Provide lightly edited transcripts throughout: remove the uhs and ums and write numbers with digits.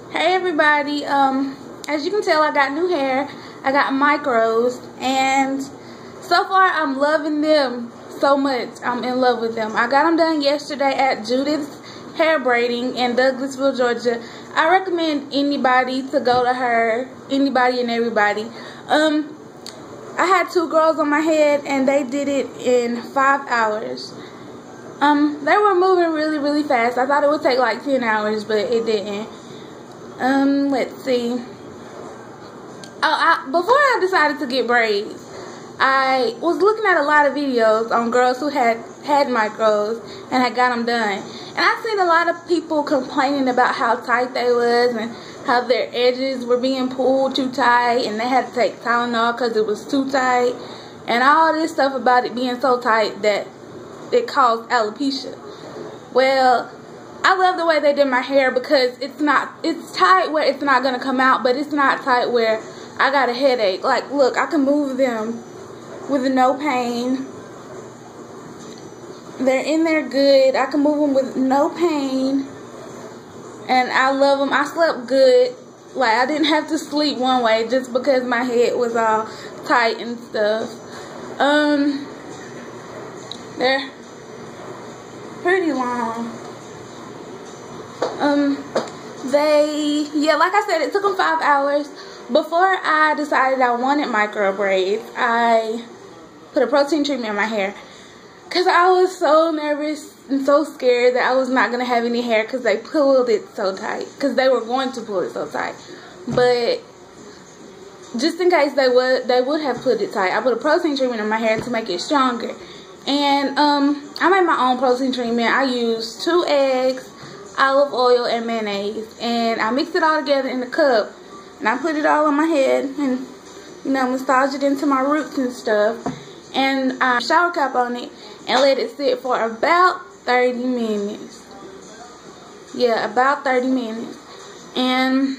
Hey everybody, as you can tell, I got new hair. I got micros, and so far I'm loving them so much. I'm in love with them. I got them done yesterday at Judith's Hair Braiding in Douglasville, Georgia. I recommend anybody to go to her, anybody and everybody. I had 2 girls on my head and they did it in 5 hours. They were moving really fast. I thought it would take like 10 hours, but it didn't. Let's see. Before I decided to get braids, I was looking at a lot of videos on girls who had micros and had got them done. And I seen a lot of people complaining about how tight they was and how their edges were being pulled too tight and they had to take Tylenol because it was too tight. And all this stuff about it being so tight that it caused alopecia. Well, I love the way they did my hair because it's tight where it's not going to come out, but it's not tight where I got a headache. Like, look, I can move them with no pain. They're in there good. I can move them with no pain. And I love them. I slept good. Like, I didn't have to sleep one way just because my head was all tight and stuff. They're pretty long. Like I said, it took them 5 hours. Before I decided I wanted micro braids, I put a protein treatment in my hair because I was so nervous and so scared that I was not going to have any hair because they pulled it so tight, because they were going to pull it so tight. But just in case they would have put it tight, I put a protein treatment in my hair to make it stronger. And I made my own protein treatment. I used 2 eggs, olive oil, and mayonnaise, and I mixed it all together in a cup, and I put it all on my head and, you know, massage it into my roots and stuff, and I shower cap on it and let it sit for about 30 minutes. Yeah, about 30 minutes. And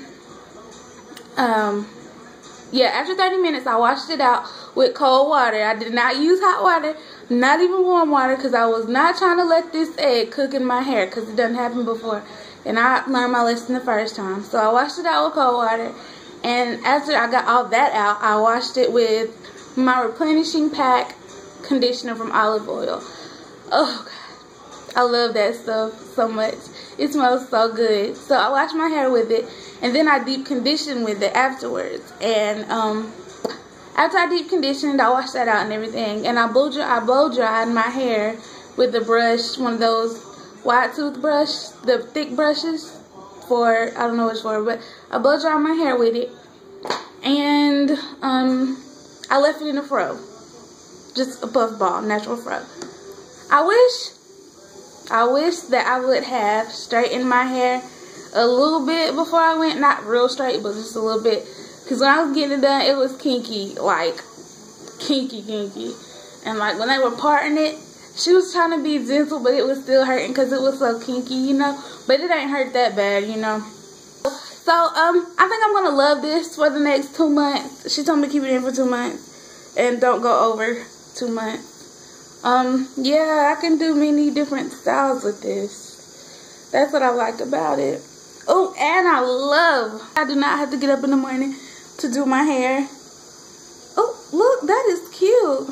yeah, after 30 minutes I washed it out with cold water. I did not use hot water, not even warm water, because I was not trying to let this egg cook in my hair, because it doesn't happen before. And I learned my lesson the first time. So I washed it out with cold water. And after I got all that out, I washed it with my replenishing pack conditioner from Olive Oil. Oh God, I love that stuff so much. It smells so good. So I washed my hair with it, and then I deep conditioned with it afterwards. And after I deep conditioned, I washed that out and everything, and I blow dried my hair with the brush, one of those wide toothbrush, the thick brushes for, I don't know which for, but I blow dried my hair with it, and I left it in a fro, just a puff ball, natural fro. I wish that I would have straightened my hair a little bit before I went, not real straight, but just a little bit. Because when I was getting it done, it was kinky, like kinky. And like when they were parting it, she was trying to be gentle, but it was still hurting because it was so kinky, you know. But it ain't hurt that bad, you know. So I think I'm gonna love this for the next 2 months. She told me to keep it in for 2 months and don't go over 2 months. Yeah, I can do many different styles with this. That's what I like about it. Oh, and I do not have to get up in the morning to do my hair. Oh, look, that is cute.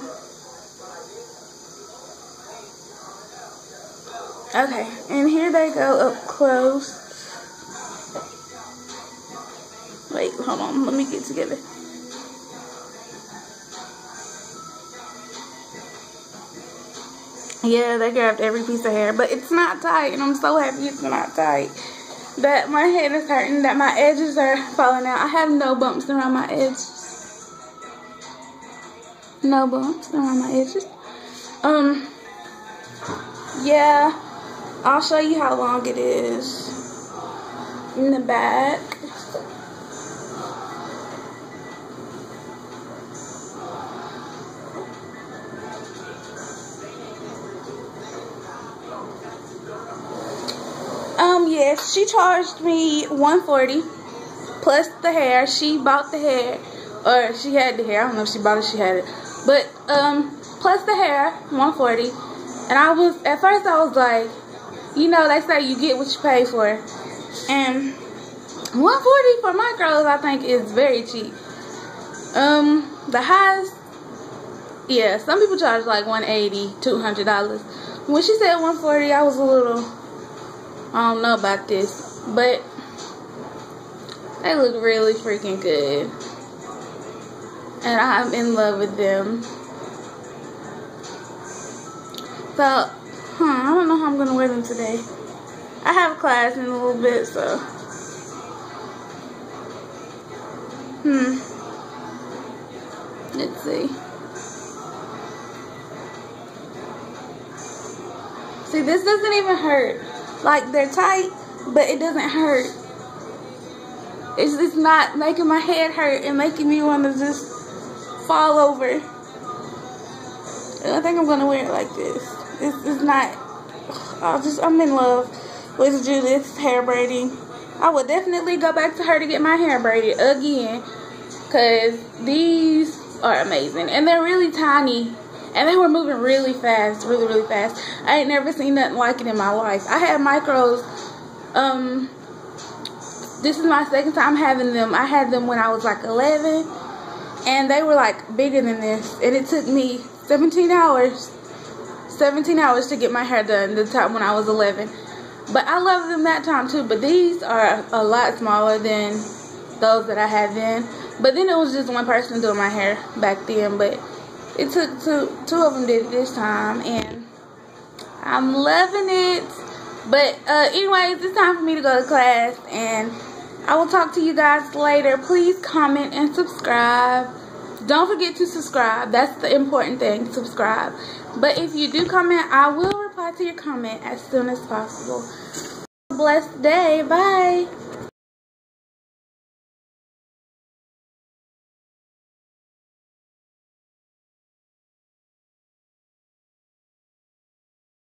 Okay, and here they go up close. Wait, hold on, let me get together. Yeah, they grabbed every piece of hair, but it's not tight, and I'm so happy it's not tight. That my head is hurting, that my edges are falling out. I have no bumps around my edges. No bumps around my edges. Yeah, I'll show you how long it is in the back. Yes, she charged me $140 plus the hair. She bought the hair, or she had the hair. I don't know if she bought it, she had it. But plus the hair, $140. And at first I was like, you know, they say you get what you pay for. And $140 for micros, I think, is very cheap. The highest, yeah, some people charge like $180, $200. When she said $140, I was a little, I don't know about this, but they look really freaking good, and I'm in love with them. So, I don't know how I'm gonna wear them today. I have class in a little bit, so. Let's see. See, this doesn't even hurt. Like, they're tight, but it doesn't hurt. It's not making my head hurt and making me want to just fall over. And I think I'm gonna wear it like this. It's not. I'm in love with Judith's hair braiding. I would definitely go back to her to get my hair braided again, because these are amazing, and they're really tiny, and they were moving really fast, really fast. I ain't never seen nothing like it in my life. I had micros. This is my second time having them. I had them when I was like 11, and they were like bigger than this, and it took me 17 hours to get my hair done the time when I was 11. But I loved them that time too. But these are a lot smaller than those that I had then. But then it was just one person doing my hair back then. But it took two of them did it this time, and I'm loving it. But anyways, it's time for me to go to class, and I will talk to you guys later. Please comment and subscribe. Don't forget to subscribe. That's the important thing, subscribe. But if you do comment, I will reply to your comment as soon as possible. Blessed day. Bye.